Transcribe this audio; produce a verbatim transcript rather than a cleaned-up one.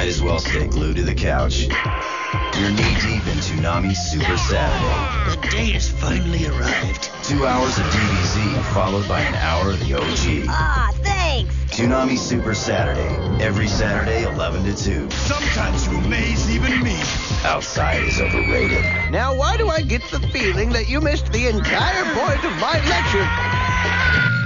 might as well stay glued to the couch. You're knee-deep in Toonami Super Saturday. The day has finally arrived. Two hours of D B Z, followed by an hour of the O G. Ah, thanks. Toonami Super Saturday, every Saturday, eleven to two. Sometimes you amaze even me. Outside is overrated. Now, why do I get the feeling that you missed the entire point of my lecture?